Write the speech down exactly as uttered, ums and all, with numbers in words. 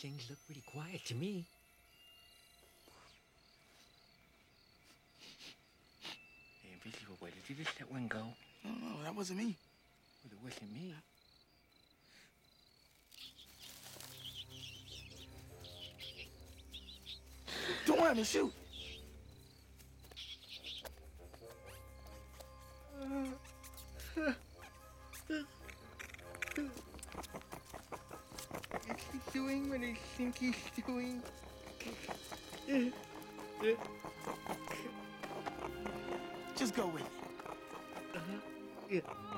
things look pretty quiet to me. Hey, Invisible Boy, did you just let one go? No, no, that wasn't me. Well, it wasn't me. Don't let me shoot. Is he doing what I think he's doing? Just go with it. Uh-huh. Yeah.